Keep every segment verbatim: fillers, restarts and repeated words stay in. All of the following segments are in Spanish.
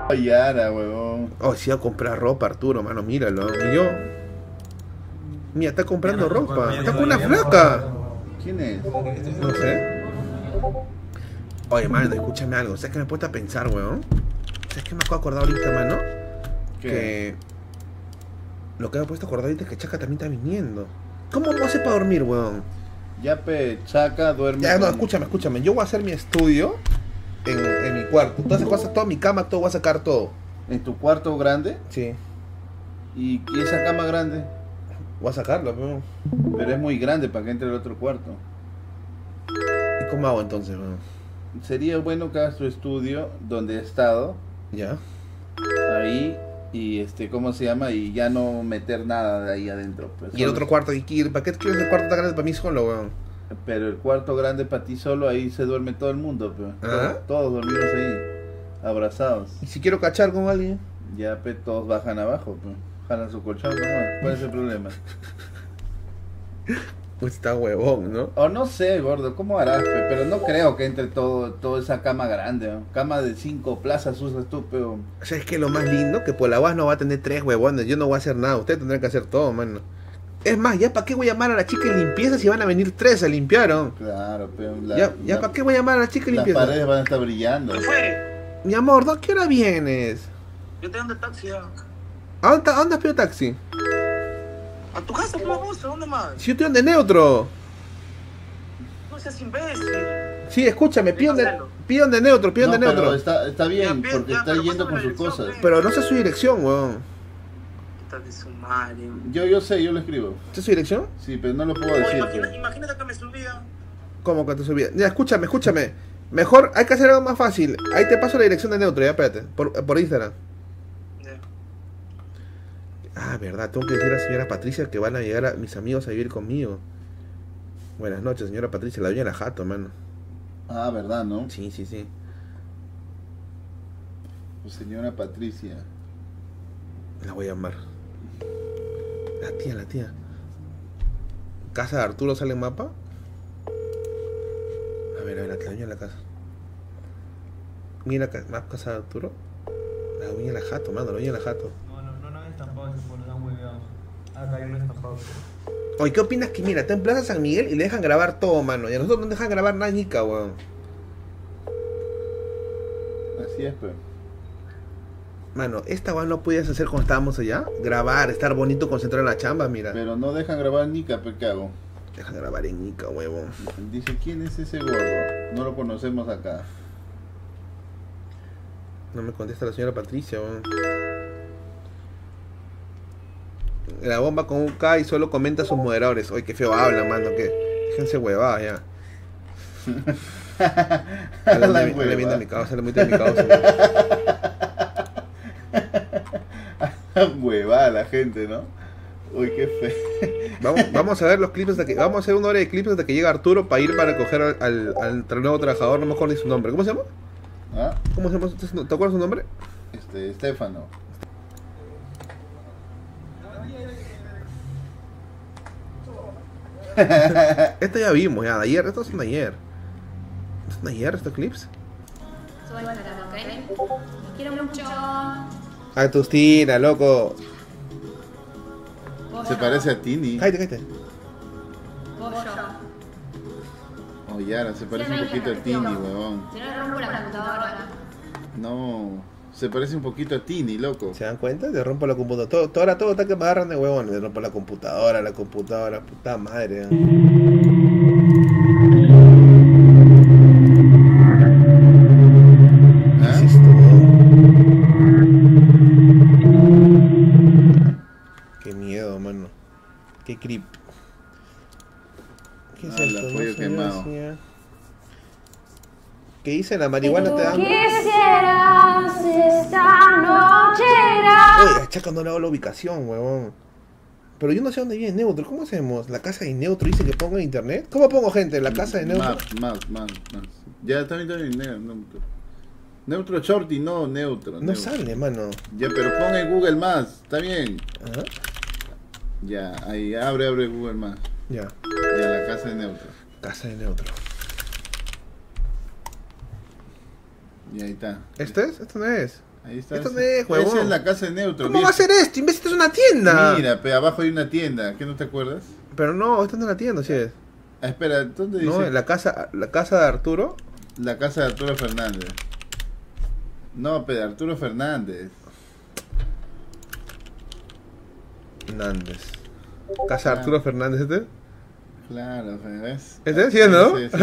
Yara, huevón. Oh, sí, a comprar ropa, Arturo, mano, míralo. Y yo. Mira, está comprando ropa. Está con una flaca. ¿Quién es? No sé. Oye, mano, escúchame algo. ¿Sabes qué me he puesto a pensar, weón? ¿Sabes qué me acabo de acordar ahorita, mano? ¿Qué? Que... Lo que me he puesto a acordar ahorita es que Chaca también está viniendo. ¿Cómo vamos a hacer para dormir, weón? Ya, pe, Chaca duerme. Ya, no, con- escúchame, escúchame. Yo voy a hacer mi estudio en, en mi cuarto. Todas esas cosas, toda mi cama, todo, voy a sacar todo. ¿En tu cuarto grande? Sí. ¿Y, y esa cama grande? Voy a sacarlo, weón. Pero es muy grande para que entre el otro cuarto. ¿Y cómo hago entonces, weón? Sería bueno que hagas tu estudio donde he estado, ¿Ya? ahí, y este, ¿cómo se llama? Y ya no meter nada de ahí adentro. Pues, Y el solo- otro cuarto, ¿y qué- ¿para qué quieres el cuarto tan grande para mí solo, weón? Pero el cuarto grande para ti solo, ahí se duerme todo el mundo, pues. Ajá. Todos, todos dormimos ahí, abrazados. ¿Y si quiero cachar con alguien? Ya, pe, todos bajan abajo, pues. Jalan su colchón, nomás. ¿Cuál es el problema? Pues está huevón, ¿no? O no sé, gordo, ¿cómo harás, pe? Pero no creo que entre todo, toda esa cama grande, ¿no? Cama de cinco plazas usas tú, pero... O sea, es que lo más lindo, que por la U A S no va a tener tres huevones. Yo no voy a hacer nada, ustedes tendrán que hacer todo, mano. Es más, ¿ya para qué voy a llamar a la chica de limpieza si van a venir tres a limpiar, ¿no? Claro, pero... La, Ya, ya la- para qué voy a llamar a la chica de Las limpieza. paredes van a estar brillando. ¿Qué fue? Mi amor, ¿no? ¿Qué hora vienes? Yo te ando de taxi ya. ¿A dónde, a dónde has pedido taxi? ¿A tu casa, por vos? ¿A dónde más? Si yo estoy donde neutro. No seas imbécil. Sí, escúchame, pido de, Dígaselo. pido de neutro, pido No, de pero neutro. está, está bien, Ya, porque ya, está pero yendo con pásame sus la cosas. dirección, Pero no sé su dirección, weón. Puta de su madre. Yo, yo sé, yo lo escribo. ¿Sé su dirección? Sí, pero no lo puedo Oye, decir. imagina- pues. imagínate que me subía. ¿Cómo que te subí? Ya, escúchame, escúchame. Mejor hay que hacer algo más fácil. Ahí te paso la dirección de neutro, ya, espérate. Por, por Instagram. Ya. Ah, verdad, tengo que decir a la señora Patricia que van a llegar a mis amigos a vivir conmigo. Buenas noches, señora Patricia, la dueña de la jato, mano. Ah, verdad, ¿no? Sí, sí, sí. Pues señora Patricia. La voy a llamar. La tía, la tía. ¿Casa de Arturo sale en mapa? A ver, a ver, la dueña de la casa. Mira, ca- map casa de Arturo. La dueña de la jato, mano, la dueña de la jato. No, no, no, no han estampado ese por han hueveado. Acá hay un estampado. Oye, ¿qué opinas que mira, está en Plaza San Miguel y le dejan grabar todo, mano? Y a nosotros no dejan grabar nada, nica, weón. Así es, pues. Mano, esta weón no podías hacer cuando estábamos allá. Grabar, estar bonito, concentrar en la chamba, mira. Pero no dejan grabar Nica, pe, ¿qué hago? Deja grabar en nica, huevón. Dice, ¿quién es ese gordo? No lo conocemos acá. No me contesta la señora Patricia, weón. La bomba con un K y solo comenta a sus moderadores. Oye, qué feo habla, mano, que déjense huevadas ya. Sale La muy- sale bien de hueva. mi causa, sale muy de mi causa, weón. Huevada la gente, ¿no? Uy, qué feo. Vamos, vamos a ver los clips hasta que. Vamos a hacer una hora de clips hasta que llegue Arturo para ir para recoger al, al, al tra- nuevo trabajador, no me acuerdo ni su nombre. ¿Cómo se llama? ¿Ah? ¿Cómo se llama? ¿Te acuerdas su nombre? Este, Estefano. Esto ya vimos, ya, de ayer, estos son de ayer. ¿Son de ayer estos clips? Soy Fernanda, ¿ok? Los quiero mucho. Agustina, loco. Pollo. Se parece a Tini. Cállate, cállate. Pollo. Oh, Yara, se parece un poquito a Tini, huevón. Si no le rompo la computadora. No, se parece un poquito a Tini, loco. ¿Se dan cuenta? Te rompo la computadora. Todo, todo, ahora todo está que me agarran de huevón. Me rompo la computadora, la computadora, puta madre. ¿eh? ¿Qué ¿Ah? es esto, weón? Qué miedo, mano. Qué creep. ¿Qué es Ah, el esto? apoyo sé, quemado. decía. ¿Qué dice? ¿La marihuana te da hambre? Quisieras esta noche era. Oye, a Chaca no le hago la ubicación, huevón. Pero yo no sé dónde vive Neutro. ¿Cómo hacemos? ¿La casa de Neutro dice que ponga en internet? ¿Cómo pongo, gente? ¿La casa de Neutro? Más, más, más, más. Ya, está bien, está bien, ne- neutro. Neutro Shorty, no, neutro. No neutro. sale, mano. Ya, pero pon en Google Más, está bien. Ajá. Ya, ahí, abre, abre Google Más. Ya. Ya, la casa de neutro. Casa de Neutro. Y ahí está. ¿Este es? ¿Este no es? Ahí está. Esto esa. no es, huevón. Esa es la casa de Neutro. ¿Cómo mira. va a ser esto? Imbécil, esto es una tienda. Mira, pe, abajo hay una tienda. ¿Qué no te acuerdas? Pero no, esto no es la tienda, sí es. Ah, espera, ¿dónde dice? No, en la casa, la casa de Arturo. La casa de Arturo Fernández. No, pe, de Arturo Fernández. Hernández. Casa de Arturo Fernández, ¿este? Claro, pe, ¿ves? ¿Este? ¿Sí es, no? Sí, sí,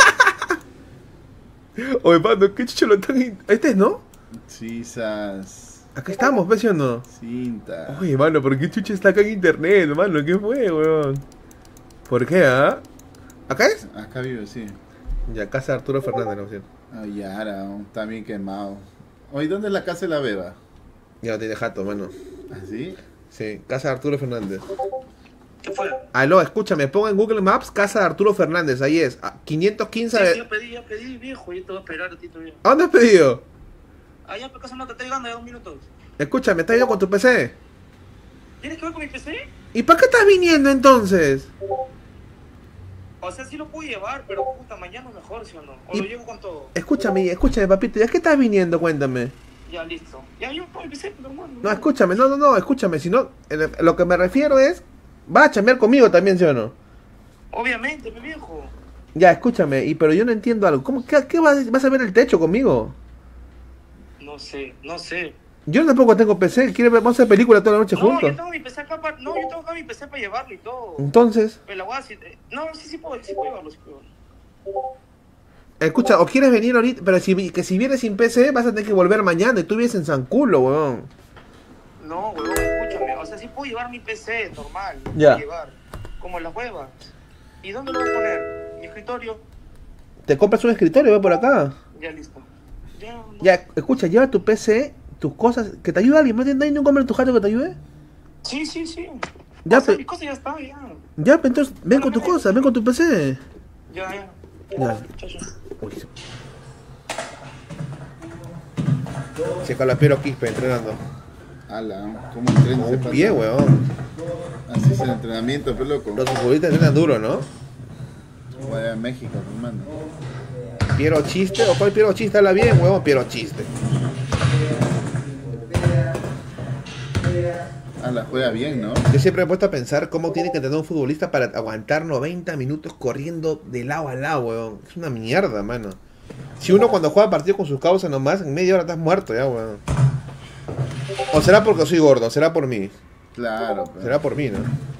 Oye, mano, qué chucho lo tan... in- Este es, ¿no? sí. Sisas. Acá estamos, ¿ves, sí o no? Cinta. Oye, mano, ¿por qué chucha está acá en internet, mano? ¿Qué fue, weón? ¿Por qué, ah? ¿Acá es? Acá vive, sí. Ya, casa de Arturo Fernández, no sé. Ay, ahora, está bien quemado. Oye, ¿dónde es la casa de la beba? Ya lo tiene jato, mano. ¿Así? Sí, casa de Arturo Fernández. ¿Qué fue? Aló, escúchame, pongo en Google Maps casa de Arturo Fernández, ahí es. Ah, quinientos quince Sí, de... sí, ya pedí, ya pedí, viejo. Yo te voy a esperar a ti todavía. ¿A dónde has pedido? Allá, por casa no te estoy llegando, ya dos minutos. Escúchame, ¿estás yendo con tu P C? ¿Tienes que ver con mi P C? ¿Y para qué estás viniendo entonces? O sea, sí lo puedo llevar, pero puta, mañana mejor, ¿sí o no? O Y- lo llevo con todo. Escúchame, escúchame, papito, ¿ya qué estás viniendo? Cuéntame. Ya, listo. Ya, yo con mi P C, pero hermano. No, escúchame, no, no, no, escúchame, si no, eh, lo que me refiero es, vas a chambear conmigo también, ¿sí o no? Obviamente, mi viejo. Ya, escúchame, y pero yo no entiendo algo, ¿cómo, qué, qué vas, vas a ver el techo conmigo? No sé, no sé. Yo tampoco tengo P C, ¿quieres ver, vamos a hacer película toda la noche No, juntos? yo tengo mi P C acá para... No, yo tengo acá mi P C para llevarlo y todo. Entonces, Pero la voy a decir... No, sí, sí puedo, sí puedo llevarlo, sí puedo llevarlo. escucha, o quieres venir ahorita, pero si, que si vienes sin P C vas a tener que volver mañana y tú vienes en San Culo, weón. No, huevón, escúchame. O sea, sí puedo llevar mi P C normal. lo Ya. puedo llevar. Como las huevas. ¿Y dónde lo voy a poner? Mi escritorio. Te compras un escritorio, ve por acá. Ya, listo. Ya, no. Ya, escucha, lleva tu P C, tus cosas, que te ayude alguien, ¿no tienes ningún hombre en tu jato que te ayude? Sí, sí, sí. Ya, o sea, pe- mi cosa ya está, ya. Ya, pues entonces, ven con tus cosas, ven con tu P C. Ya, ya. Ya. Chao, chao. Uy, se- Se con la Piero Quispe entrenando. Ala, ¿cómo entrenas? Con un ese pie, pata? weón. Así es el entrenamiento, pero loco. Los futbolistas entrenan duro, ¿no? Vaya a México, hermano. Piero Chiste, o cuál Piero Chiste habla bien, weón, Piero Chiste. Ala, juega bien, ¿no? Yo siempre me he puesto a pensar cómo tiene que entrenar un futbolista para aguantar noventa minutos corriendo de lado a lado, weón. Es una mierda, mano. Si uno cuando juega partido con sus causas nomás, en media hora estás muerto ya, weón. O será porque soy gordo, será por mí. Claro, pero... Será por mí, ¿no?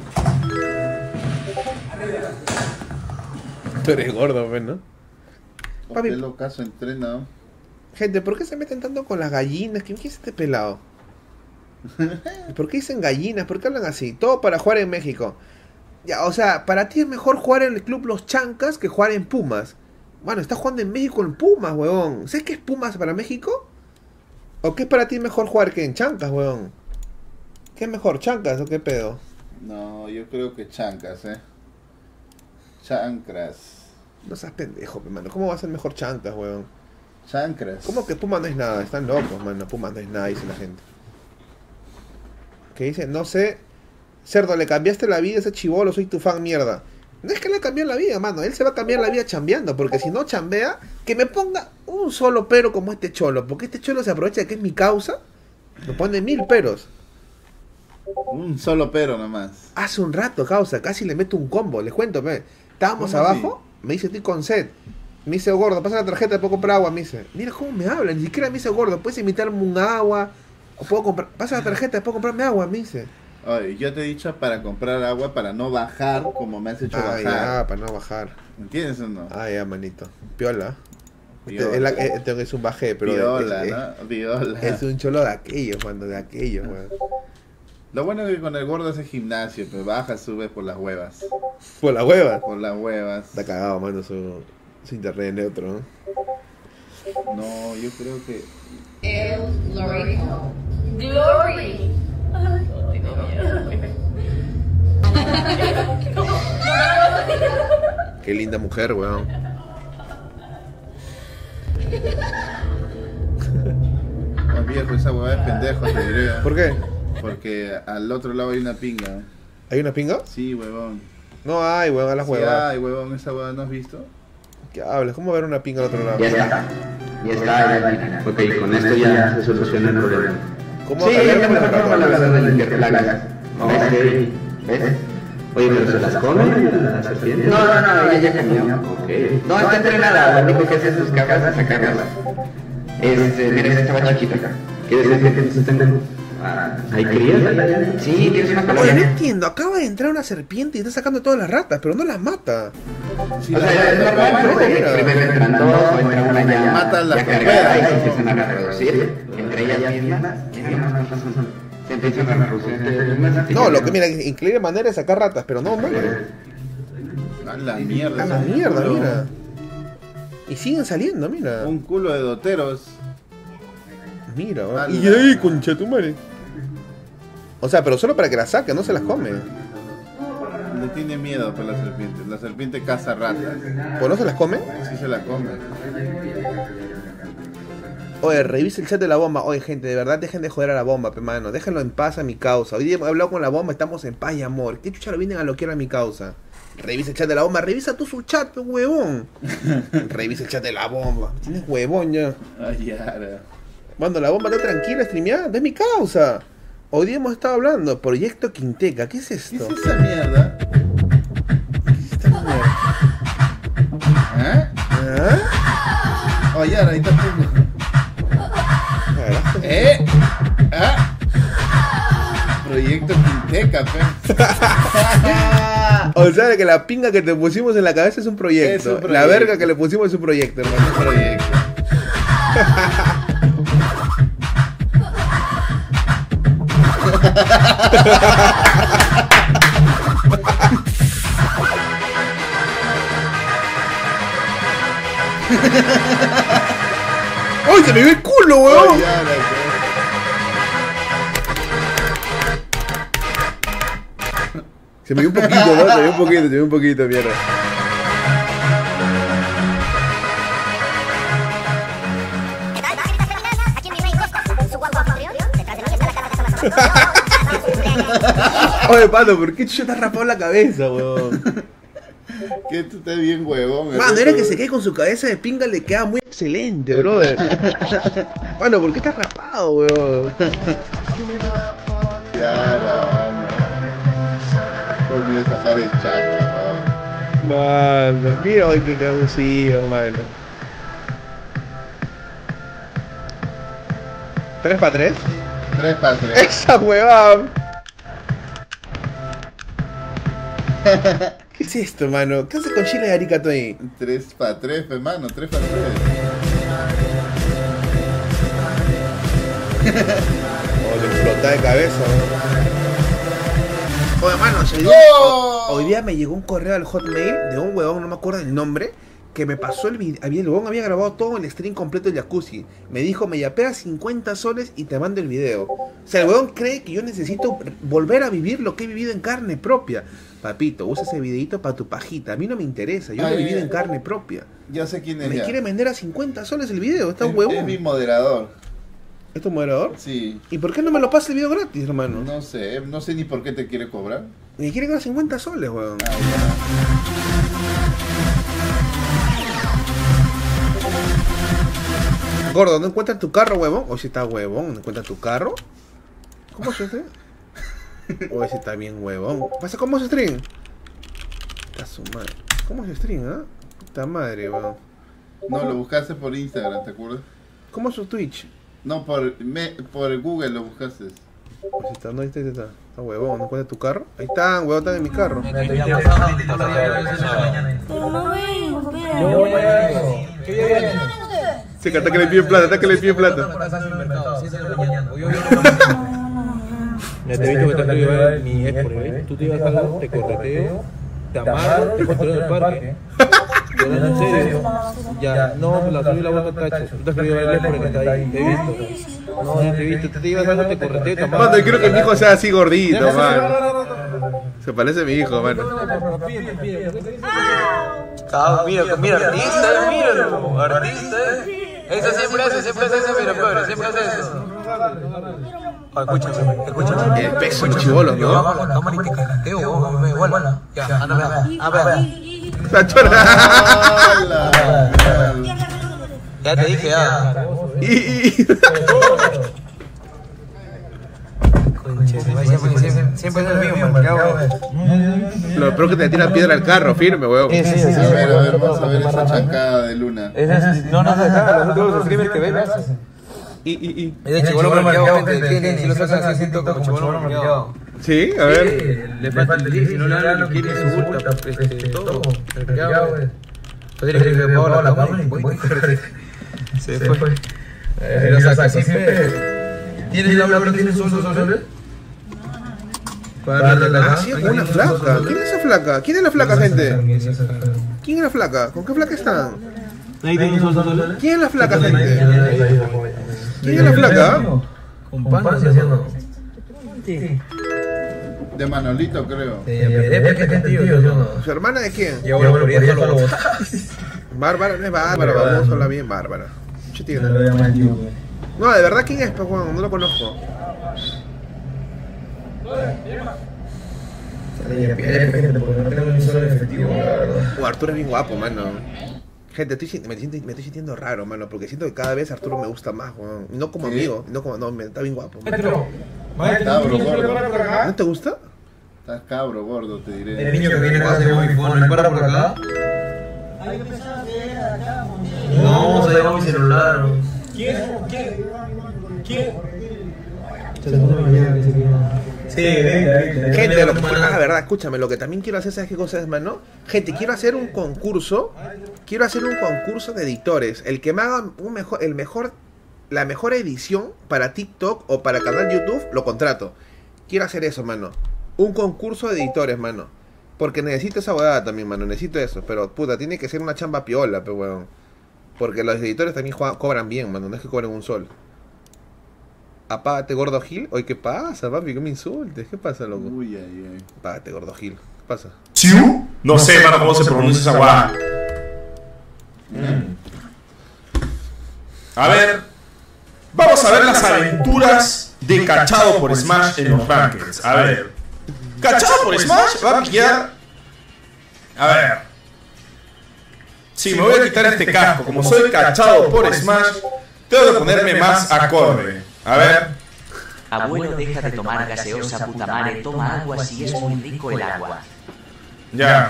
Tú eres gordo, pues, ¿no? Papi. Qué locazo entrena, ¿no? Gente, ¿por qué se meten tanto con las gallinas? ¿Quién es este pelado? ¿Por qué dicen gallinas? ¿Por qué hablan así? Todo para jugar en México. Ya, o sea, para ti es mejor jugar en el club Los Chancas que jugar en Pumas. Bueno, estás jugando en México en Pumas, weón. ¿Sabes qué es Pumas para México? ¿O qué es para ti mejor jugar que en Chancas, weón? ¿Qué es mejor, Chancas o qué pedo? No, yo creo que chancas, ¿eh? Chancras. No seas pendejo, hermano. ¿Cómo va a ser mejor Chancas, weón? Chancras. ¿Cómo que Pumas no es nada? Están locos, mano. Pumas no es nada, dice la gente. Que dice, no sé, cerdo, le cambiaste la vida a ese chibolo, soy tu fan, mierda. No es que le cambió la vida, mano. Él se va a cambiar la vida chambeando, porque si no chambea, que me ponga un solo pero como este cholo. Porque este cholo se aprovecha de que es mi causa, me pone mil peros. Un solo pero nomás. Hace un rato, causa, casi le meto un combo, les cuento, ve. Estábamos ¿Cómo abajo, me dice, estoy con sed. Me dice, gordo, pasa la tarjeta, puedo comprar agua, me dice. Mira cómo me habla, ni siquiera me dice, gordo, puedes invitarme un agua, o puedo comprar, pasa la tarjeta, puedo comprarme agua, me dice. Oye, yo te he dicho para comprar agua, para no bajar como me has hecho Ah, bajar. ya, para no bajar. ¿Entiendes o no? Ah, ya, manito. Piola. Viola. Este, es, la- eh, este es un bajé, pero Viola, es, ¿no? Viola. es, es un cholo de aquellos, mano, de aquellos, weón. Lo bueno es que con el gordo hace gimnasio, pero baja, sube por las huevas. Por la hueva. Por las huevas. Está cagado, mano, su, su internet neutro, ¿no? No, yo creo que... Glory. Glory. Qué linda mujer, weón. Oh, viejo, esa huevada es pendejo, te diré. ¿Por qué? Porque al otro lado hay una pinga. ¿Hay una pinga? Sí, huevón. No hay, weón, a las Sí, huevas. ay, huevón, esa huevada no has visto. ¿Qué hablas? ¿Cómo ver una pinga al otro lado? y está en el. Ok, con esto ya se soluciona el problema. ¿Cómo Sí, sacar es la las mejor ratas? forma, la verdad, de limpiar plagas. Ok, ¿ves? Oye, ¿pero se las come la serpiente? No, no, no, ella ya comió. Ok. No, está entrenada, lo único que hace es sus cabras y sacarlas. Este, mira, esta estaba chiquita acá. ¿Quieres decir que se estén... Ah, ¿hay crías? Sí, tienes una Oye, no colonia. entiendo, acaba de entrar una serpiente y está sacando todas las ratas, pero no las mata. Si O la sea, es normal, ¿no? no, Que mira. primero entran dos o entra una ya, Mata las ya cargada primeras. y se empiezan a reproducir. Entre ellas mismas, se empiezan a reproducir entre ellas mismas. No, lo que mira, increíble manera de sacar ratas, pero no, muere. A la mierda. A la es un mierda, culo. mira. Y siguen saliendo, mira. Un culo de doteros. Mira, A va. la- Y ahí, concha tu madre. O sea, pero solo para que las saque, no se las come. Le tiene miedo por la serpiente. La serpiente caza ratas. ¿Pues no se las come? Sí se la come. Oye, revisa el chat de la bomba. Oye, gente, de verdad dejen de joder a la bomba, pe mano. Déjenlo en paz a mi causa. Hoy día he hablado con la bomba, estamos en paz y amor. ¿Qué chucha lo vienen a bloquear a mi causa? Revisa el chat de la bomba, revisa tú su chat, pe huevón. Revisa el chat de la bomba. Tienes huevón ya. Ay, Yara. Mando, la bomba está tranquila, streameada. Es mi causa. Hoy día hemos estado hablando. Proyecto Quinteca. ¿Qué es ¿Qué esto? es esa mierda? Esta mierda. ¿Eh? ¿Ah? Oh, Yara, ahí está punto. ¿Eh? ¿Ah? Proyecto Quinteca, pe. O sea, que la pinga que te pusimos en la cabeza es un proyecto. Es un proyecto. La verga que le pusimos es un proyecto, hermano. Un proyecto. ¡Ay, se me ve el culo, weón! Oh, Yara, Se me dio un poquito, ¿no? Se me dio un poquito, se me dio un poquito, mierda. Aquí en mi México, su guagua Patreon, detrás de mí está la casa de Samantha. Oye, Pando, ¿por qué chucha te has rapado la cabeza, weón? que tú estás bien huevón. Mano, ¿eh? era que se quede con su cabeza de pinga, le queda muy excelente, brother. Mano, ¿por qué estás rapado, weón? Yara, mano. Volví a sacar el chakra, Mano, mira hoy que cabucillo, mano. ¿Tres para tres? ¿no? Tres para tres. ¡Esa huevada! ¿Qué es esto, mano? ¿Qué haces con chile de aricato ahí? Tres para tres, hermano. Tres para tres. O le explota de cabeza, ¿no? Oye, mano, hoy día, ¡Oh! hoy día me llegó un correo al Hotmail de un huevón, no me acuerdo el nombre, que me pasó el video. El huevón había grabado todo el stream completo del jacuzzi. Me dijo, me yapeas cincuenta soles y te mando el video. O sea, el huevón cree que yo necesito volver a vivir lo que he vivido en carne propia. Papito, usa ese videito para tu pajita. A mí no me interesa, yo lo he Ay, vivido ay. en carne propia. Ya sé quién es. Me ya. quiere vender a cincuenta soles el video, está Es- huevón. Es mi moderador. ¿Es tu moderador? Sí. ¿Y por qué no me lo pasa el video gratis, hermano? No sé, no sé ni por qué te quiere cobrar. Me quiere ganar cincuenta soles, weón. Ah, Gordo, ¿no encuentras tu carro, huevón? O si está huevón, ¿no encuentras tu carro? ¿Cómo se hace? O ese está bien huevón. ¿Pasa cómo se stream? Está su madre. ¿Cómo se stream, ah? Puta madre, weón. ya. No, lo buscaste por Instagram, ¿te acuerdas? ¿Cómo es su Twitch? No, por, me, por Google lo buscaste. O si está, no, ahí está, ahí está. Está huevón, ¿no encuentras tu carro? Ahí está, huevón, está en mi carro. Pero no vengo, espera. Sí, que hasta que le piden plata, hasta que le piden plata. Ya te he visto que te has llevar mi ex por ahí. Tú te ibas algo, te correteo, te amarro, te controlo en el parque. Yo no, en serio. Ya, no, la subí la boca cacho. Tú te has querido bailar por el que está ahí. Te he visto. No, ya te he visto. Tú te ibas algo, te correteo, te amarro. Mano, yo quiero que mi hijo sea así gordito, mano. Se parece a mi hijo, mano. Cabrón, mira, mira, artista, eh, míralo, artista, eh. Eso siempre hace, siempre hace eso, mira, pobre, siempre hace eso. Oh, escúchame, escúchame. El peso de chivolo, Yo ¿no? bajo la cámara y te carreteo, me igual. Ya, anda, vea, ah, vea. La chora. ¡Hala! Ya te dije, ya. Y, y... Conche, siempre, siempre, siempre es el mismo, marcado. Lo peor que te tiran piedra al carro, firme, weón. Sí, sí, sí. A ver, a ver, vamos a ver esa chancada de Luna. No, no, no, los otros streamers que ven. Y, y, y... Es de chibolo marcado, gente. Si lo hacen así, siento como chibolo marcado. Sí, a ver. Le falta el día, si no le dan lo que quiere su ulta, este, todo. Marcado, güey. Podría que le ponga la cámara y voy. Se fue. Eh, lo saca siempre. ¿Tienes la obra? ¿Tienes un solo? Ah, sí, una flaca. ¿Quién es esa flaca? ¿Quién es la flaca, gente? ¿Quién es la flaca? ¿Con qué flaca están? ¿Quién es la flaca, gente? ¿Quién es la flaca? Con pan haciendo. De Manolito, creo. ¿Su hermana de quién? Yo bueno, por eso lo boté. Bárbara, no es Bárbara, vamos a hablar bien, Bárbara. No, de verdad, ¿quién es, pues, Juan? No lo conozco. Oh, Arturo es bien guapo, mano. Gente, estoy, me, siento, me estoy sintiendo raro, mano, porque siento que cada vez Arturo me gusta más, Juan. No como amigo, no como, no, me, está bien guapo. Cabro gordo. ¿No te gusta? Estás cabro gordo, te diré. El niño que viene acá se ve muy bueno, ¿me para por acá? No, se lleva mi celular. ¿Quién? ¿Quién? ¿Quién? Sí, gente, lo que, ah, verdad, escúchame, lo que también quiero hacer, ¿sabes qué cosa es, mano? Gente, quiero hacer un concurso, quiero hacer un concurso de editores, el que me haga un mejor, el mejor, la mejor edición para TikTok o para canal YouTube, lo contrato. Quiero hacer eso, mano, un concurso de editores, mano, porque necesito esa huevada también, mano, necesito eso, pero puta, tiene que ser una chamba piola, pero weón, porque los editores también juegan, cobran bien, mano, no es que cobren un sol. Apágate, gordo Gil. Oye, ¿qué pasa, papi? ¿Qué me insultes? ¿Qué pasa, loco? Uy, ay, ay. Apágate, gordo Gil. ¿Qué pasa? ¿Chiu? No sé, mano, cómo se pronuncia esa guada. A ver. Vamos a ver las aventuras de Cachado por Smash en los rankings. A ver. Cachado por Smash va a pillar. A ver. Sí, me voy a quitar este casco. Como soy cachado por Smash, tengo que ponerme más acorde. A ver. Abuelo, deja de tomar gaseosa, puta madre. Toma agua si es muy rico el agua. Ya.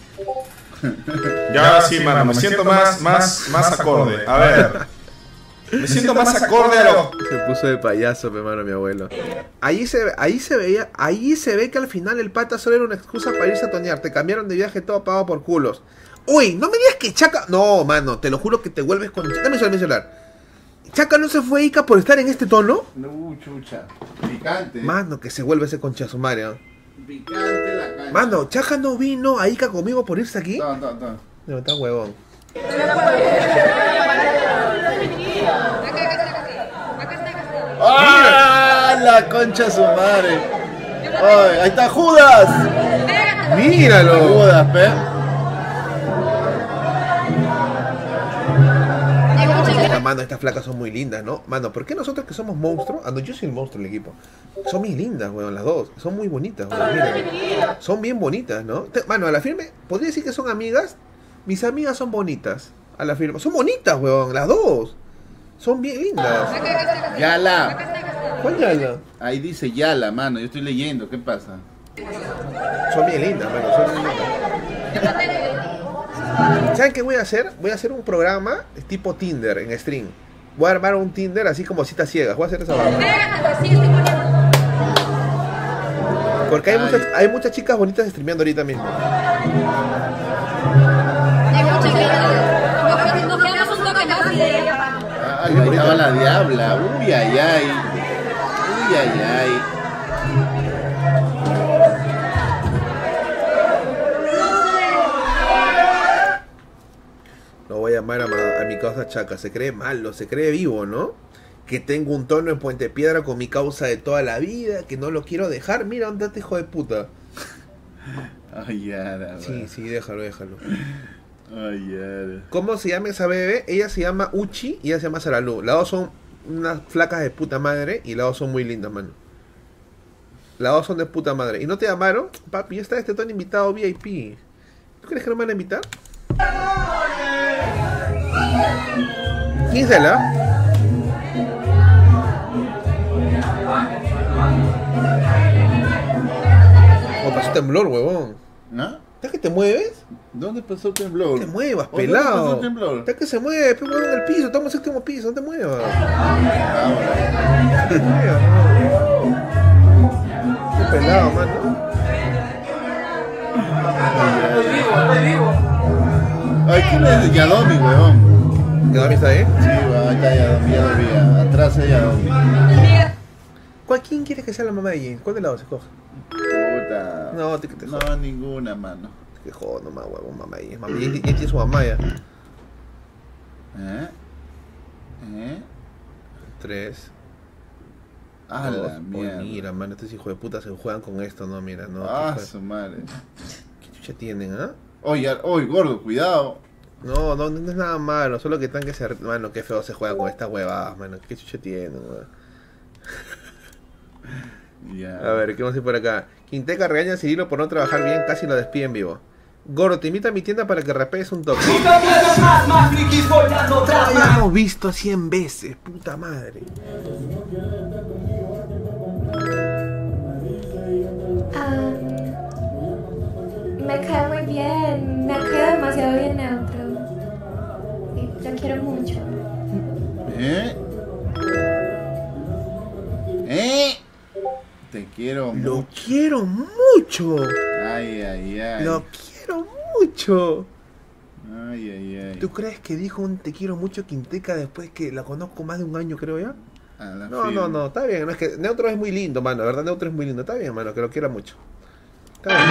Ya, sí, mano. Me siento más, más, más acorde. A ver. Me siento más acorde a lo... Se puso de payaso, mi hermano, mi abuelo. Ahí se, ahí se veía, ahí se ve que al final el pata solo era una excusa para irse a tonear. Te cambiaron de viaje todo pagado por culos. Uy, no me digas que Chaca... No, mano, te lo juro que te vuelves con... Dame mi celular. ¿Chaca no se fue a Ica por estar en este tono? No, chucha. Picante. Mano, que se vuelve ese conchazo, Mario. Picante la cancha. Mano, ¿Chaca no vino a Ica conmigo por irse aquí? No, no, no. No, está huevón. ¡Ah! La concha su madre. Ay, ahí está Judas. Míralo. Judas, pe. Mano, estas flacas son muy lindas, ¿no? Mano, ¿por qué nosotros que somos monstruos? Ah, no, yo soy el monstruo del equipo. Son muy lindas, weón, las dos. Son muy bonitas, weón. Mira. Son bien bonitas, ¿no? Te, mano, a la firme, podría decir que son amigas. Mis amigas son bonitas. A la firme. Son bonitas, weón, las dos. Son bien lindas. Yala. ¿Cuál Yala? Ahí dice Yala, mano. Yo estoy leyendo. ¿Qué pasa? Son bien lindas, mano. Son bien lindas. ¿Saben qué voy a hacer? Voy a hacer un programa tipo Tinder en stream. Voy a armar un Tinder así como citas ciegas. Voy a hacer esa barba. Porque hay muchas, hay muchas chicas bonitas streameando ahorita mismo. Ah, ahí estaba la diabla. Uy, ay, ay. Uy, ay, ay. Lo voy a llamar a, a mi causa Chaca. Se cree malo, se cree vivo, ¿no? Que tengo un tono en Puente Piedra con mi causa de toda la vida, que no lo quiero dejar. Mira, andate, hijo de puta. Ay, ya, la Sí, sí, déjalo, déjalo. Ay, ya. ¿Cómo se llama esa bebé? Ella se llama Uchi y ella se llama Saralú. Las dos son unas flacas de puta madre y las dos son muy lindas, mano. Las dos son de puta madre. ¿Y no te llamaron? Papi, ya está este tono invitado V I P. ¿Tú crees que no me van a invitar? ¿Quién es él, ah? Oh, pasó temblor, huevón. ¿No? ¿Estás que te mueves? ¿Dónde pasó el temblor? No te muevas, ¿Dónde pelado. pasó el temblor? ¿Estás que se mueve? Pero en el piso, estamos en el séptimo piso, no te muevas. Ah, No te muevas, no. Qué pelado, mano. Estoy vivo. Ay, ¿quién es Yadomi, weón? ¿Yadomi está ahí? Sí, weón, ahí está Yadomi, Yadomi. Atrás hay Yadomi. ¿Cuál, ¿Quién quiere que sea la mamá de Jin? ¿Cuál de lado se coge? Puta. No, te, te no, jodas. ninguna, mano. Te jodas nomás, huevón, mamá de Jin. Mamá Jin tiene su mamá ya. ¿Eh? ¿Eh? Tres. Ah, dos. la mierda. Oh, mira, mano, estos hijos de puta se juegan con esto, no, mira, no. Ah, ¿Qué, su madre. ¿Qué chucha tienen, ah? Oye, oye, gordo, cuidado. No, no, no es nada malo, solo que están que se... Mano, qué feo se juega con estas huevadas, mano. ¿Qué chucha tienen, weón? Ya. A ver, ¿qué vamos a decir por acá? Quinteca regaña a Cirilo por no trabajar bien, casi lo despide en vivo. Gordo, te invito a mi tienda para que rapees un toque. Ya hemos visto cien veces, puta madre. Ah, me cae muy bien, me cae demasiado bien Neutro. Sí, lo quiero mucho. ¿Eh? ¿Eh? Te quiero mucho. Lo quiero mucho. Ay, ay, ay. Lo quiero mucho. Ay, ay, ay. ¿Tú crees que dijo un te quiero mucho Quinteca después que la conozco más de un año, creo ya? A la No, firme. no, no, está bien. No, es que Neutro es muy lindo, mano. La verdad, Neutro es muy lindo. Está bien, mano, que lo quiera mucho. Está bien.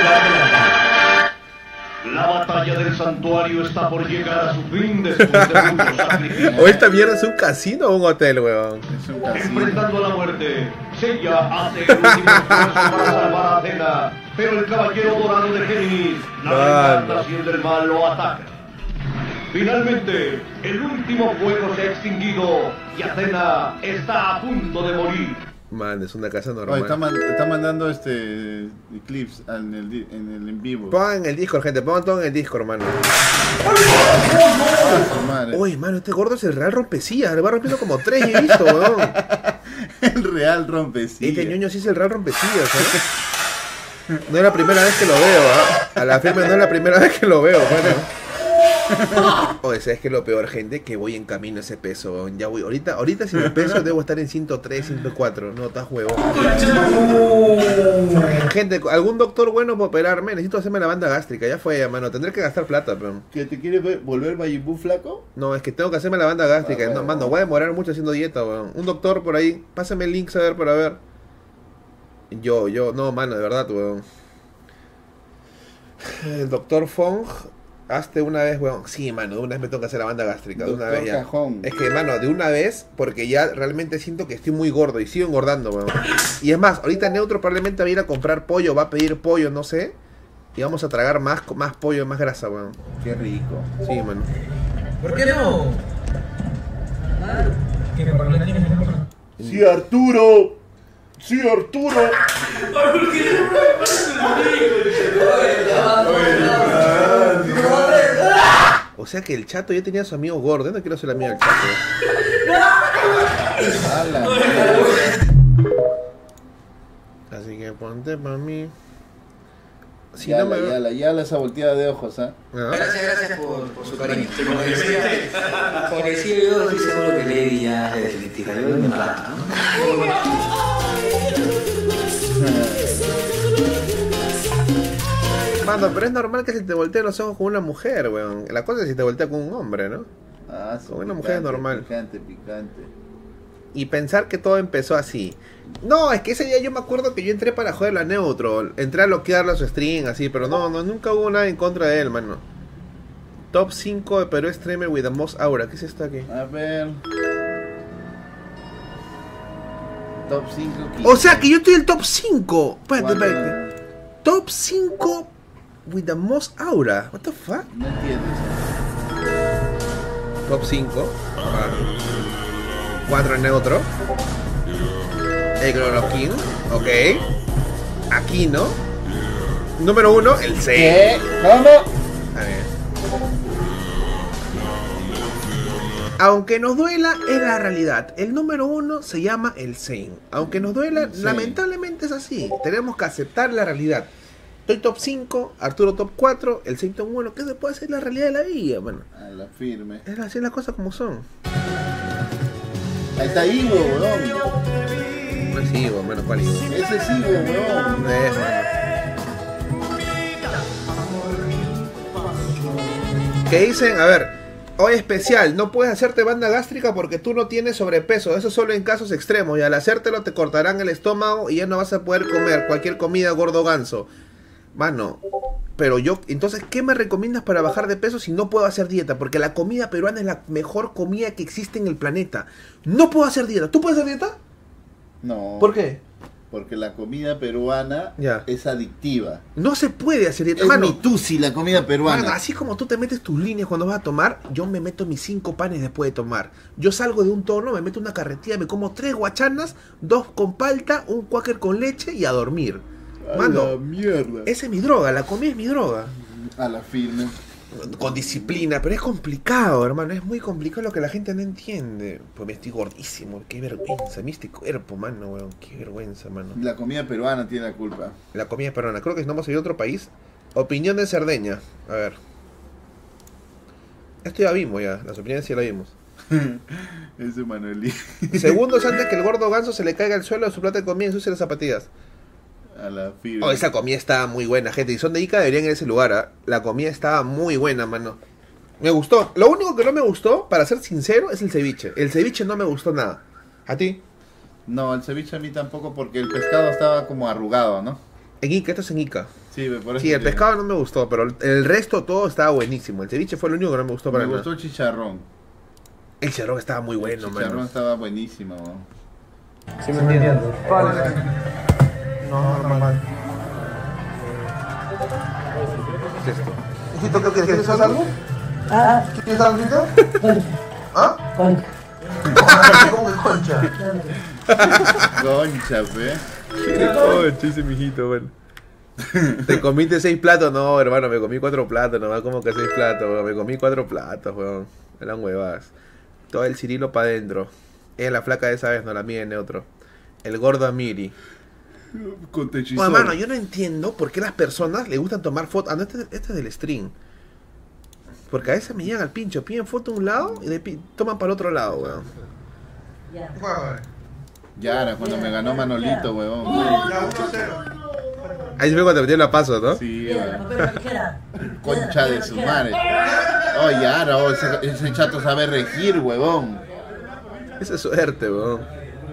La batalla del santuario está por llegar a su fin después de muchos sacrificios. ¿O esta mierda es un casino o un hotel, weón? Es un casino. Enfrentando a la muerte, Seiya hace el último esfuerzo para salvar a Athena, pero el caballero dorado de Géminis, la reencarnación del mal, lo ataca. Finalmente, el último fuego se ha extinguido y Athena está a punto de morir. Man, es una casa Oye, normal. está, man- está mandando este clips en el, di- en el en vivo. Pongan en el Discord, gente. Pongan todo en el Discord, mano. Ah, su madre. Uy, mano, este gordo es el real rompecillas. Le va rompiendo como tres, he visto, weón. El real rompecillas. Este ñoño sí es el real rompecillas, ¿sabes? No es la primera vez que lo veo, ¿ah? A la firme no es la primera vez que lo veo, mano. Oye, ¿sabes qué es lo peor, gente? Que voy en camino a ese peso, weón. Ya voy. Ahorita, ahorita si me peso debo estar en ciento tres, ciento cuatro. No, estás huevón. Gente, ¿algún doctor bueno para operarme? Necesito hacerme la banda gástrica. Ya fue, mano. Tendré que gastar plata, pero... ¿Que te quieres ver- volver Majin Buu flaco? No, es que tengo que hacerme la banda gástrica. Ah, No, bueno. mano, voy a demorar mucho haciendo dieta, weón. Un doctor por ahí. Pásame el link, a ver, para ver. Yo, yo, no, mano, de verdad, weón. El doctor Fong, hazte una vez, weón. Sí, mano, de una vez me tengo que hacer la banda gástrica. De una Doctor vez ya. Cajón. Es que, mano, de una vez, porque ya realmente siento que estoy muy gordo y sigo engordando, weón. Y es más, ahorita Neutro probablemente va a ir a comprar pollo, va a pedir pollo, no sé. Y vamos a tragar más, más pollo, más grasa, weón. Qué rico. Sí, mano. ¿Por qué no? Que me parle tienes que hacer. Sí, Arturo. Sí, Arturo. O sea que el Chato ya tenía a su amigo gordo. Yo no quiero ser el amigo del Chato. A la mierda. Así que ponte para mí. Si Ya no la, me... ya la, ya la esa volteada de ojos, ¿ah? ¿Ah? Gracias, gracias por, por su cariño. Como decía, como decía yo, estoy seguro que Lady ya es definitiva. Yo me rato, ¿no? Mano, pero es normal que se te volteen los ojos con una mujer, weón. La cosa es si te voltea con un hombre, ¿no? Ah, Con una mujer es normal. Picante, picante. Y pensar que todo empezó así. No, es que ese día yo me acuerdo que yo entré para joder la Neutro. Entré a bloquearle a su stream, así, pero no, no, nunca hubo nada en contra de él, mano. Top cinco de Perú Streamer with the most aura. ¿Qué es esto aquí? A ver. Top cinco. O sea que yo estoy en el top cinco. Espérate, ¿Cuándo? espérate. Top cinco with the most aura. What the fuck? No entiendes. Top cinco. cuatro en Neutro. El King. Ok. Aquino. Número uno, el C. ¿Qué? ¿Cómo? A ver. Aunque nos duela, es la realidad. El número uno se llama el Zayn. Aunque nos duela, Sí. lamentablemente es así. Tenemos que aceptar la realidad. Estoy top cinco, Arturo top cuatro, el Zayn top uno. ¿Qué se puede hacer la realidad de la vida, mano? A la firme. Es así las cosas como son. Ahí está Ivo, weón. No es Ivo, menos cuál Ivo. Ese es Ivo, weón. No es, mano. Que dicen, a ver, hoy especial, no puedes hacerte banda gástrica porque tú no tienes sobrepeso, eso solo en casos extremos, y al hacértelo te cortarán el estómago y ya no vas a poder comer cualquier comida gordo ganso. Mano, pero yo, entonces, ¿qué me recomiendas para bajar de peso si no puedo hacer dieta? Porque la comida peruana es la mejor comida que existe en el planeta. No puedo hacer dieta. ¿Tú puedes hacer dieta? No. ¿Por qué? Porque la comida peruana Ya. es adictiva. No se puede hacer dieta. Es Mano, mi tusi la comida peruana. Mano, así como tú te metes tus líneas cuando vas a tomar, yo me meto mis cinco panes después de tomar. Yo salgo de un tono, me meto una carretilla, me como tres guachanas, dos con palta, un cuáquer con leche y a dormir. A Mano, la mierda. esa es mi droga, la comida es mi droga. A la firme. Con disciplina, pero es complicado, hermano, es muy complicado lo que la gente no entiende. Pues me estoy gordísimo, qué vergüenza, mi este cuerpo, mano, weón, qué vergüenza, mano. La comida peruana tiene la culpa. La comida peruana, creo que si no hemos ido a otro país. Opinión de Cerdeña, a ver. Esto ya vimos ya, las opiniones sí la vimos. Ese Manuelito. Segundos antes que el gordo ganso se le caiga al suelo de su plata de comida y ensucie las zapatillas. A la firme. Oh, esa comida estaba muy buena, gente. Y son de Ica, deberían ir a ese lugar, ¿eh? La comida estaba muy buena, mano. Me gustó. Lo único que no me gustó, para ser sincero, es el ceviche. El ceviche no me gustó nada. ¿A ti? No, el ceviche a mí tampoco porque el pescado estaba como arrugado, ¿no? En Ica, esto es en Ica. Sí, por eso Sí, el digo. pescado no me gustó, pero el resto todo estaba buenísimo. El ceviche fue lo único que no me gustó para Me nada. gustó el chicharrón. El chicharrón estaba muy bueno, El chicharrón mano. estaba buenísimo. ¿No? Sí, me entiendo. No, normal. ¿Qué es esto? Hijito, ¿qué quieres? ¿Quieres algo? Ah, ¿Quieres algo, hijito? ¿Ah? concha. ¿Cómo que concha? Concha, fe. Oh, chiste, mijito, bueno. ¿Te comiste seis platos? No, hermano, me comí cuatro platos, nomás como que seis platos, weón. Me comí cuatro platos, weón. Eran huevadas. Todo el Cirilo para adentro. Es la flaca de esa vez, no la mía en neutro. El gordo Amiri. Con Bueno, techizor. hermano, yo no entiendo por qué las personas le gustan tomar fotos. Ah, no, este, este es del stream. Porque a veces me llegan al pincho, piden foto a un lado y de pi- toman para el otro lado, weón. Ya era cuando me ganó Manolito, huevón. Ahí fue cuando te metieron la paso, ¿no? Sí, weón. Concha de su madre. Oh, Yara, oh, ese, ese chato sabe regir, huevón. Esa es suerte, weón.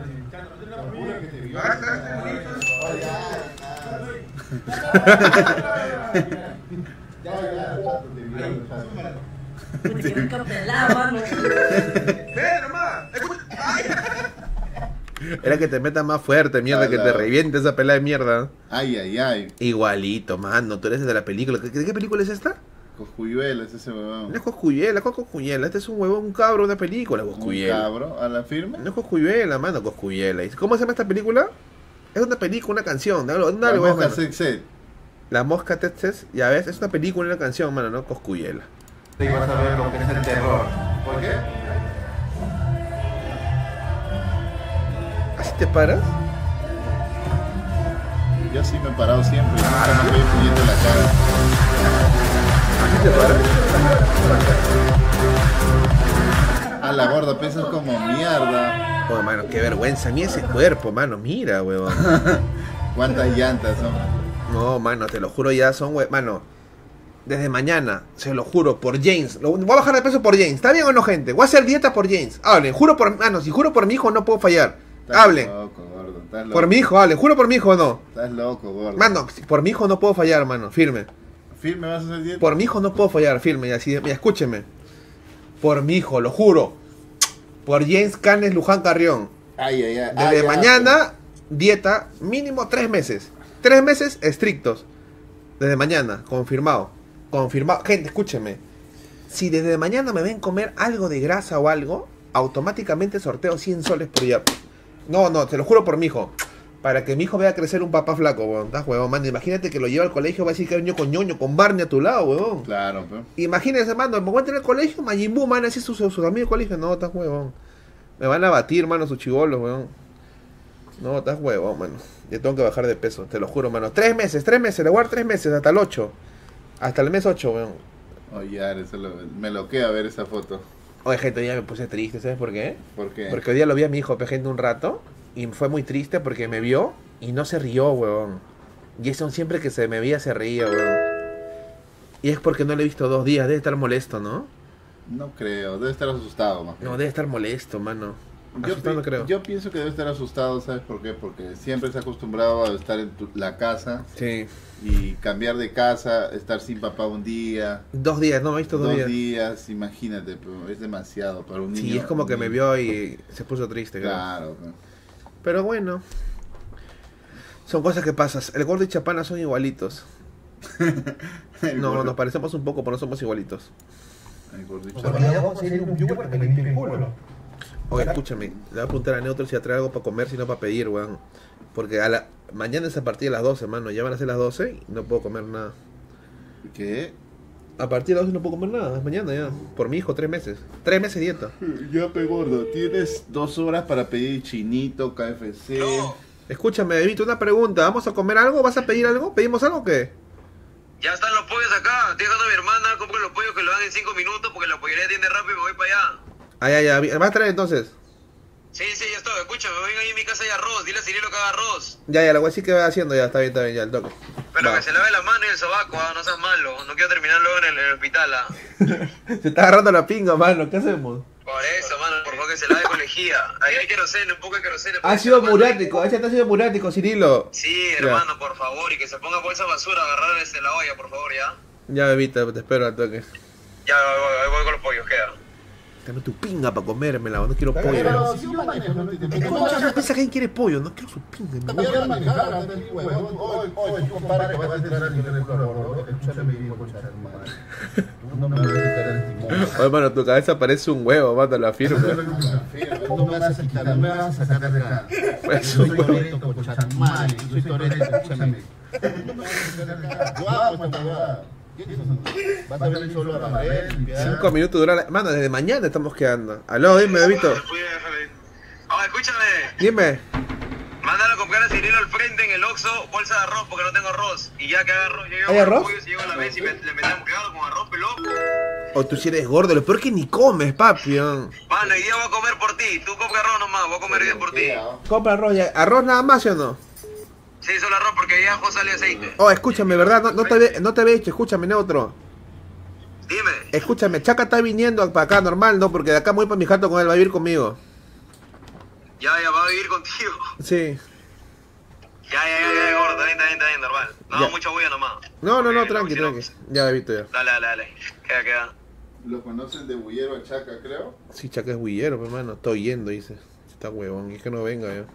Era que te metas más fuerte, mierda, que te reviente esa pelada de mierda. Ay, ay, ay. Igualito, mano, tú eres de la película. ¿Qué, qué película es esta? Coscuyuela es ese huevón. No es Coscuyuela, ¿cuál Coscuyuela? Este es un huevón, un cabro, una película, Un Coscuyuela. cabro, a la firme. No es Coscuyuela, mano, Coscuyuela. ¿Y cómo se llama esta película? Es una película, una canción. Dale, dale, La voy a mosca poner. sexet. La mosca Tetses, ya ves, es una película y una canción, mano, no Coscuyuela. Y vas a ver lo que es el terror. ¿Por qué? ¿Así te paras? Yo sí me he parado siempre. Nunca me voy fluyendo la cara. ¿Así te paras? A la gorda, pesas como mierda. Oh, mano, qué vergüenza. Mira ese cuerpo, mano, mira, huevón. ¿Cuántas llantas son? No, mano, te lo juro, ya son, hue- mano. Desde mañana, se lo juro, por James. Lo, voy a bajar de peso por James. ¿Está bien o no, gente? Voy a hacer dieta por James. Hablen, juro por... Mano, si juro por mi hijo, no puedo fallar. Estás Hablen. loco, gordo. Estás loco. Por mi hijo, hablen. Juro por mi hijo o no. Estás loco, gordo. Mano, si por mi hijo no puedo fallar, mano. Firme. ¿Firme vas a hacer dieta? Por mi hijo no puedo fallar, firme. Y así, mira, escúcheme. Por mi hijo, lo juro. Por James Canes Luján Carrión. Ay, ay, ay. Desde Ay, ay, mañana, dieta, mínimo tres meses. Tres meses estrictos. Desde mañana, confirmado. Confirmado. Gente, escúcheme. Si desde mañana me ven comer algo de grasa o algo, automáticamente sorteo cien soles por día. No, no, te lo juro por mi hijo. Para que mi hijo vea crecer un papá flaco, weón. Estás huevón, mano. Imagínate que lo lleva al colegio, va a decir que ha venido con ñoño, con Barney a tu lado, huevón. Claro, pero... Imagínese, mano, me encuentro en el colegio, Majin Buu, man, así sus, sus amigos del colegio. No, estás huevón. Me van a batir, mano, sus chibolos, weón. No, estás huevón, mano. Yo tengo que bajar de peso, te lo juro, mano. Tres meses, tres meses, le voy a dar tres meses, hasta el ocho. Hasta el mes ocho, weón. Oye, eso lo, me lo queda ver esa foto. Oye, gente, ya me puse triste, ¿sabes por qué? ¿Por qué? Porque hoy día lo vi a mi hijo, pe, gente, un rato. Y fue muy triste porque me vio y no se rió, weón. Jason siempre que se me veía se reía, weón. Y es porque no le he visto dos días, debe estar molesto, ¿no? No creo, debe estar asustado, man. No, debe estar molesto, mano. Yo, Asustado no creo. yo pienso que debe estar asustado, ¿sabes por qué? Porque siempre se ha acostumbrado a estar en tu- la casa. Sí. Y cambiar de casa, estar sin papá un día. Dos días, no me he visto dos, Dos días. días, imagínate, pero es demasiado para un niño. Sí, es como que me vio y se puso triste, creo. Claro. Pero... Pero bueno. Son cosas que pasan. El gordo y Chapana son igualitos. No, gordo. nos parecemos un poco, pero no somos igualitos. El gordo y O sea, me voy a conseguir un yugo para que me limpie el culo. Oye, escúchame, le voy a preguntar a Neutro si va a traer algo para comer, si no para pedir, weón. Porque a la... mañana es a partir de las doce, mano. Ya van a ser las doce y no puedo comer nada. ¿Qué? A partir de las doce no puedo comer nada, es mañana ya. Por mi hijo, tres meses. Tres meses de dieta. Ya, pe gordo, tienes dos horas para pedir chinito, K F C. Escúchame, Bebito, una pregunta. ¿Vamos a comer algo? ¿Vas a pedir algo? ¿Pedimos algo o qué? Ya están los pollos acá. Estoy dejando a mi hermana, compro los pollos que lo dan en cinco minutos porque la pollería tiende rápido y me voy para allá. Ah, ya, ya. ¿Me vas a traer entonces? Sí, sí, ya estoy. Escúchame, ven ahí en mi casa hay arroz. Dile a Cirilo que haga arroz. Ya, ya, la voy a decir que va haciendo ya. Está bien, está bien, ya, el toque. Pero Va. que se lave la mano y el sobaco, ah, no seas malo. No quiero terminar luego en el, en el hospital, ah. Se está agarrando la pinga, mano. ¿Qué hacemos? Por eso, mano, por favor que se lave con lejía. Ahí hay queroseno, un poco de queroseno. Ha sido murático, ese ha sido murático, Cirilo. Sí, Ya. hermano, por favor. Y que se ponga bolsa de basura a agarrar desde la olla, por favor, ya. Ya, Bebita, te espero al toque. Ya, voy, voy, voy, voy con los pollos, queda. Dame tu pinga para comérmela, no quiero pollo. Pero si yo manejo, no te te- Escucha, piensa que alguien quiere pollo, no quiero su pinga. Te voy a manejar, anda aquí, huevón. Oye, oye, tu compadre que vas a entrar al nivel de color, ¿no? Escúchame bien, concha de tu madre. Tú no me vas a quitar el timón. Oye, mano, tu cabeza parece un huevo, mano, la firme. Tú no me vas a quitar, no me vas a sacar de acá. Pues, Yo soy Toretto, concha de tu madre. Yo soy Toretto, escúchame. No me vas a sacar de acá. Yo hago esta huevada. Vas a venir solo a barrer, limpiar. Cinco minutos dura la... Mano, desde mañana estamos quedando. Aló, dime, Bebito. Ah, escúchame. Dime. Mándalo a comprar a Cirilo al frente en el Oxxo, bolsa de arroz, porque no tengo arroz. Y ya que haga arroz, yo llevo ¿Hay los arroz? pollos y llego a la vez y me, le metemos pegado con arroz, peloco. O tú si eres gordo, lo peor que ni comes, papi. ¿No? Mano, hoy día voy a comer por ti. Tú compra arroz nomás, voy a comer hoy día por ti. Compra arroz ya. ¿Arroz nada más, sí o no? Sí, solo arroz porque ahí abajo sale aceite. Oh, escúchame, ¿verdad? No, no te ve, no te había dicho, escúchame, Neutro. Dime. Escúchame, Chaca está viniendo para acá normal, ¿no? Porque de acá me voy para mi jato con él, va a vivir conmigo. Ya, ya, va a vivir contigo. Sí. Ya, ya, ya, ya, gordo, está bien, está bien, está bien, normal. No, Ya. mucha bulla nomás. No, no, no, tranqui, tranqui. Ya, Bebito, ya. Dale, dale, dale. Queda, queda. ¿Lo conocen de Bullero a Chaca, creo? Sí, Chaca es bullero, mi hermano. Estoy yendo, dice. Está huevón, y es que no venga ya.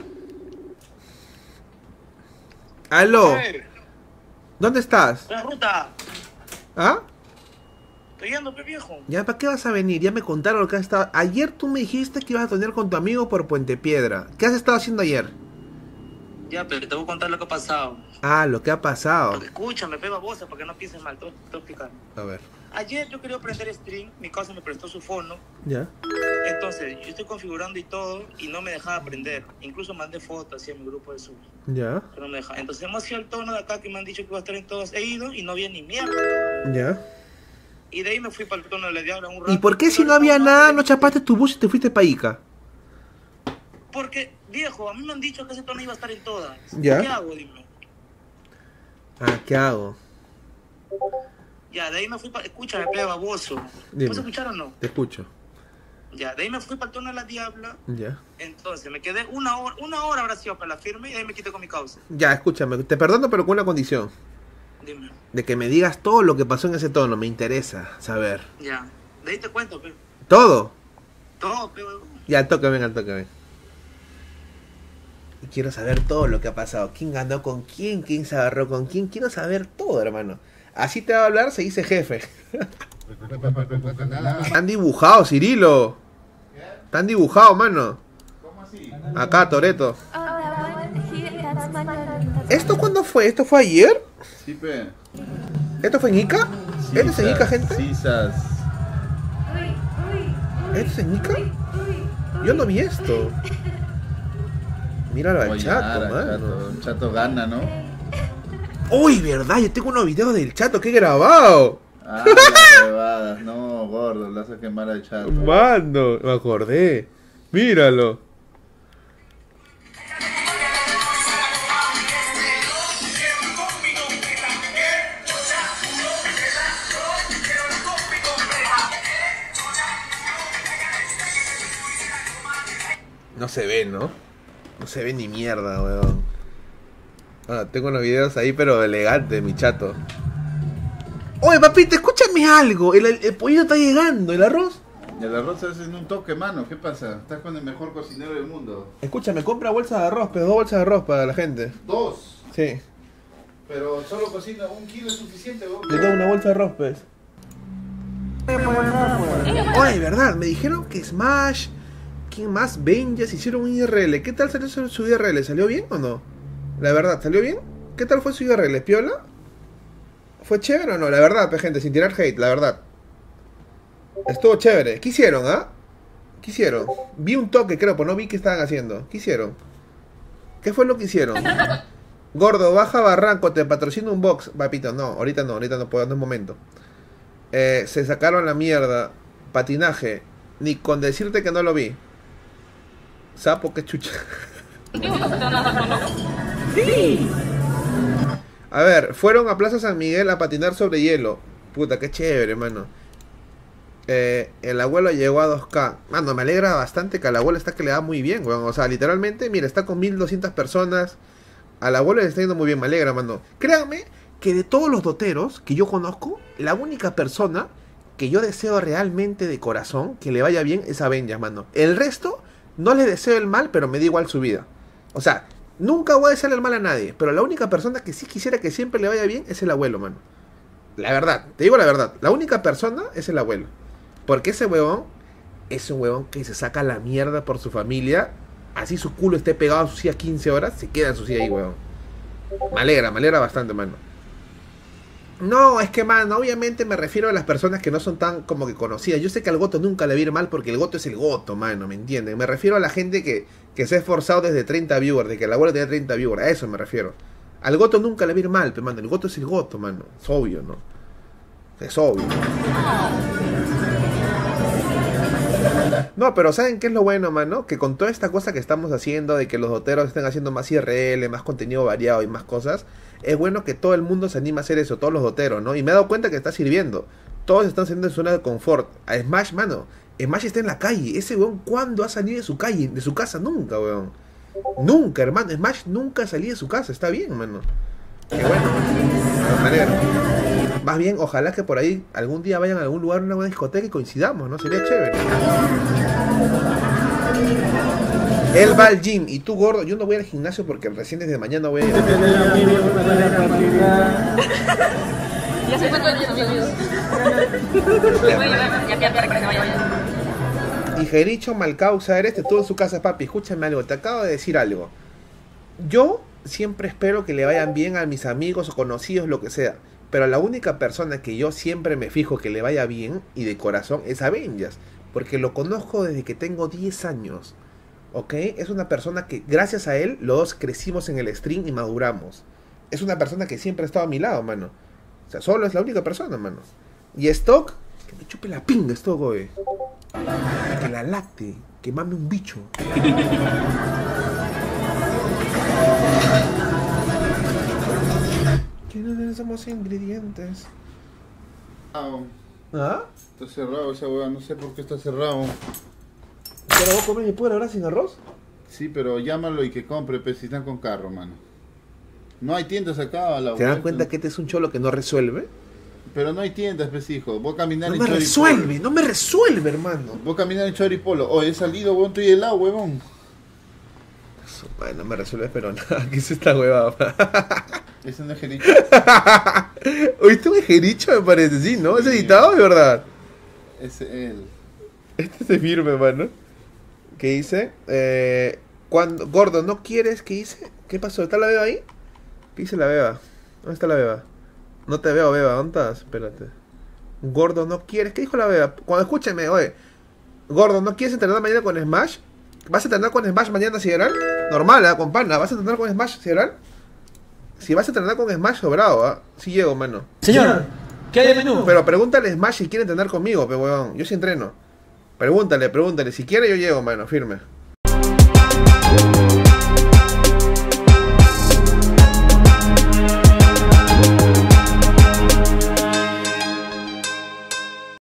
¡Aló! ¿Dónde estás? La ruta. ¿Ah? Estoy yendo, pe viejo. ¿Ya para qué vas a venir? Ya me contaron lo que has estado... Ayer tú me dijiste que ibas a tener con tu amigo por Puente Piedra. ¿Qué has estado haciendo ayer? Ya, pero te voy a contar lo que ha pasado. Ah, lo que ha pasado. Escúchame, pe babosa, para que no pienses mal. Te voy te voy a explicar. A ver. Ayer yo quería prender stream, mi casa me prestó su fono. ¿Ya? Entonces, yo estoy configurando y todo, y no me dejaba prender. Incluso mandé fotos así a mi grupo de Zoom. ¿Ya? Pero no me dejaba. Entonces hemos ido al tono de acá que me han dicho que iba a estar en todos. He ido y no había ni mierda. ¿Ya? Y de ahí me fui para el tono de la diabla un rato. ¿Y por qué si no había nada no chapaste tu bus y te fuiste para Ica? Porque, viejo, a mí me han dicho que ese tono iba a estar en todas. ¿Ya? ¿Qué hago, dime? Ah, ¿qué hago? Ya, de ahí me fui para... Escúchame, pe baboso. Dime. ¿Vas a escuchar o no? Te escucho. Ya, de ahí me fui para el tono de la diabla. ¿Ya? Entonces, me quedé una hora, una hora habrá sido para la firme y de ahí me quité con mi causa. Ya, escúchame. Te perdono, pero con una condición. Dime. De que me digas todo lo que pasó en ese tono. Me interesa saber. Ya, de ahí te cuento, pe. ¿Todo? Todo, pe. Ya, al toque, ven, al toque, ven. Y quiero saber todo lo que ha pasado. ¿Quién ganó con quién? ¿Quién se agarró con quién? Quiero saber todo, hermano. Así te va a hablar, se dice jefe. Están dibujados, Cirilo. Están dibujados, mano. ¿Cómo así? Acá, Toretto. Hola, buen ¿Esto cuándo fue? ¿Esto fue ayer? Sí, pe. ¿Esto fue en Ica? ¿Esto es en Ica, gente? Sisas. ¿Esto es en Ica? Yo no vi esto. Míralo al Oye, chato, Ara, mano. chato, el chato gana, ¿no? Uy, verdad, yo tengo unos videos del chato que he grabado. Ah, las huevadas, no, gordo, le vas a quemar al chato. Mano, me acordé. Míralo. No se ve, ¿no? No se ve ni mierda, weón. Ah, tengo unos videos ahí, pero elegante, mi chato. Oye, papito, escúchame algo. El, el, el pollito está llegando, ¿el arroz? El arroz se hace en un toque, mano. ¿Qué pasa? Estás con el mejor cocinero del mundo. Escúchame, compra bolsas de arroz, pero dos bolsas de arroz para la gente. Dos. Sí. Pero solo cocina un kilo es suficiente, weón. Le doy una bolsa de arroz, pues. Oye, verdad, me dijeron que Smash, ¿quién más? Benjas hicieron un I R L. ¿Qué tal salió su I R L? ¿Salió bien o no? La verdad, ¿salió bien? ¿Qué tal fue su I R L? ¿Piola? ¿Fue chévere o no? La verdad, pues, gente, sin tirar hate, la verdad. Estuvo chévere. ¿Qué hicieron, ah? ¿Qué hicieron? Vi un toque, creo, pero no vi qué estaban haciendo. ¿Qué hicieron? ¿Qué fue lo que hicieron? Gordo, baja Barranco, te patrocino un box. Papito, no, ahorita no, ahorita no puedo, no es momento. Eh, se sacaron la mierda. Patinaje. Ni con decirte que no lo vi. Sapo, qué chucha. Sí. A ver, fueron a Plaza San Miguel a patinar sobre hielo. Puta, qué chévere, mano. Eh, el abuelo llegó a dos K. Mano, me alegra bastante que al abuelo está que le da muy bien, weón. O sea, literalmente, mira, está con mil doscientas personas. Al abuelo le está yendo muy bien, me alegra, mano. Créanme que de todos los doteros que yo conozco, la única persona que yo deseo realmente de corazón que le vaya bien es a Benja, mano. El resto, no le deseo el mal, pero me da igual su vida. O sea, nunca voy a desearle el mal a nadie, pero la única persona que sí quisiera que siempre le vaya bien es el abuelo, mano. La verdad, te digo la verdad, la única persona es el abuelo. Porque ese huevón es un huevón que se saca la mierda por su familia. Así su culo esté pegado a su silla quince horas, se queda en su silla ahí, huevón. Me alegra, me alegra bastante, mano. No, es que, mano, obviamente me refiero a las personas que no son tan como que conocidas. Yo sé que al Goto nunca le va a ir mal porque el Goto es el Goto, mano, ¿me entienden? Me refiero a la gente que, que se ha esforzado desde treinta viewers, de que el abuelo tenía treinta viewers, a eso me refiero. Al Goto nunca le va a ir mal, pero, mano, el Goto es el Goto, mano. Es obvio, ¿no? Es obvio. No, pero ¿saben qué es lo bueno, mano? Que con toda esta cosa que estamos haciendo, de que los doteros estén haciendo más I R L, más contenido variado y más cosas, es bueno que todo el mundo se anime a hacer eso, todos los doteros, ¿no? Y me he dado cuenta que está sirviendo. Todos están saliendo de su zona de confort. A Smash, mano, Smash está en la calle. Ese weón, ¿cuándo ha salido de su calle? De su casa nunca, weón. Nunca, hermano. Smash nunca ha salido de su casa. Está bien, mano. Qué bueno. De manera. Más bien, ojalá que por ahí algún día vayan a algún lugar, a una buena discoteca y coincidamos, ¿no? Sería chévere. Él va al gym y tú, gordo, yo no voy al gimnasio porque recién desde mañana voy a ir. Ya se fue todo el día, amigos. Y Jericho Malcausa, eres tú en su casa, papi. Escúchame algo, te acabo de decir algo. Yo siempre espero que le vayan bien a mis amigos o conocidos, lo que sea. Pero la única persona que yo siempre me fijo que le vaya bien y de corazón es a Benjas. Porque lo conozco desde que tengo diez años. ¿Ok? Es una persona que gracias a él los dos crecimos en el stream y maduramos. Es una persona que siempre ha estado a mi lado, mano. O sea, solo es la única persona, mano. Y Stock, que me chupe la pinga Stock, güey. Que la lacte, que mame un bicho. Que no somos ingredientes. ¿Ah? Está cerrado esa hueá, no sé por qué está cerrado. ¿Pero vos comes después de la hora sin arroz? Sí, pero llámalo y que compre, pues, si están con carro, mano. No hay tiendas acá a la ¿Te das cuenta que este es un cholo que no resuelve? Pero no hay tiendas, pues, hijo. Voy a caminar no en me Choripolo. resuelve, no me resuelve, hermano. Voy a caminar en Choripolo. Oh, he salido, huevón, estoy helado, huevón. Bueno, no me resuelve, pero nada. ¿Qué es esta huevada? Ese no es Jericho. ¿Oíste un Jericho, me parece? Sí, ¿no? ¿Es editado, de verdad? Es él. Este se firme, mano. ¿Qué dice? Eh, cuando, gordo, ¿no quieres? ¿Qué dice? ¿Qué pasó? ¿Está la beba ahí? ¿Qué dice la beba? ¿Dónde está la beba? No te veo, beba. ¿Dónde estás? Espérate. Gordo, ¿no quieres? ¿Qué dijo la beba? Cuando escúcheme, oye. Gordo, ¿no quieres entrenar mañana con Smash? ¿Vas a entrenar con Smash mañana, Sideral? Normal, ¿eh? Con pana. ¿Vas a entrenar con Smash, Sideral? Si vas a entrenar con Smash, sobrado, ¿ah? ¿eh? Sí llego, mano. Señor, ¿qué hay de menú? Pero pregúntale a Smash si quiere entrenar conmigo, pe weón. Yo sí entreno. Pregúntale, pregúntale. Si quiere, yo llego, mano. Firme.